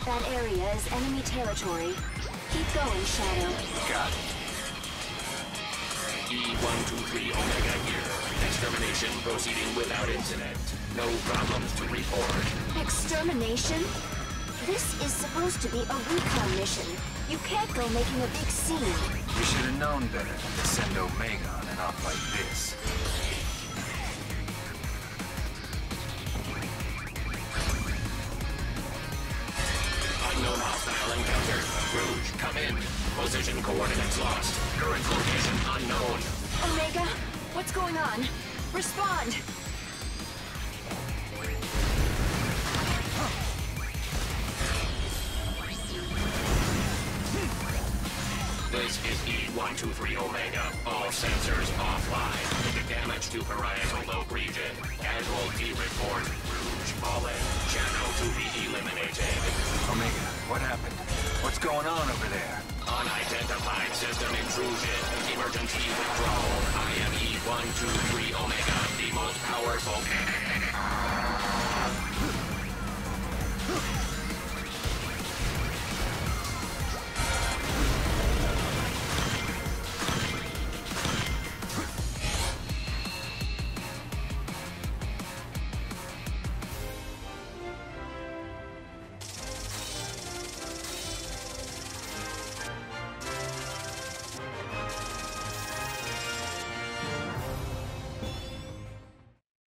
That area is enemy territory. Keep going, Shadow. Got it. E-123 Omega here. Extermination proceeding without incident. No problems to report. Extermination? This is supposed to be a recon mission. You can't go making a big scene. You should have known better than to send Omega on an op like this. Unknown hostile encountered. Rouge, come in. Position coordinates lost. Current location unknown. Omega, what's going on? Respond! This is E-123 Omega. All sensors offline. Damage to parietal lobe region. Casualty report. Rouge fallen. Channel to be eliminated. Omega, what happened? What's going on over there? Unidentified system intrusion. Emergency withdrawal. I am E-123 Omega, the most powerful.